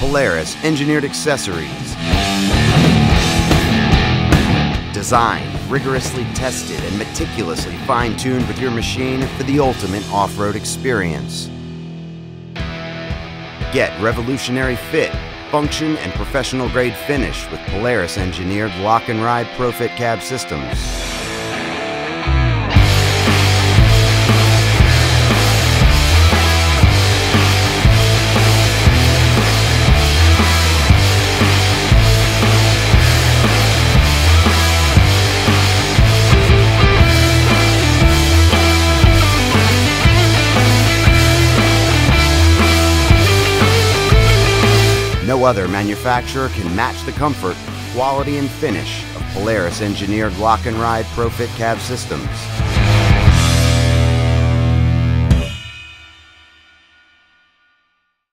Polaris engineered accessories. Designed, rigorously tested, and meticulously fine-tuned with your machine for the ultimate off-road experience. Get revolutionary fit, function, and professional-grade finish with Polaris engineered lock and ride Profit cab systems. No other manufacturer can match the comfort, quality, and finish of Polaris engineered lock and ride Profit cab systems.